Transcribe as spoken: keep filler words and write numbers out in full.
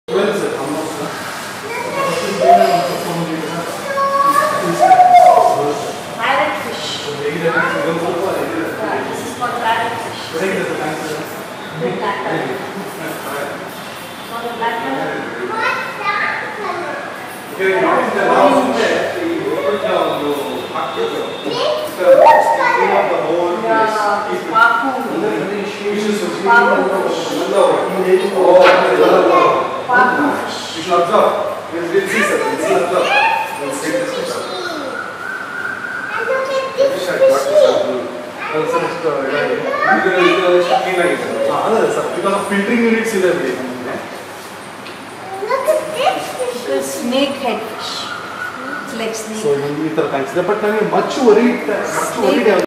Pirate fish. Yeah, this is called pirate fish. The black color. So the black color. Okay, now in the last step, you open down the packet. The whole place. You should observe. We'll see something. We'll observe. We'll see this picture. Because of filtering units, The snakehead fish. It's like snake. so you need to consider, but much worried, much worried.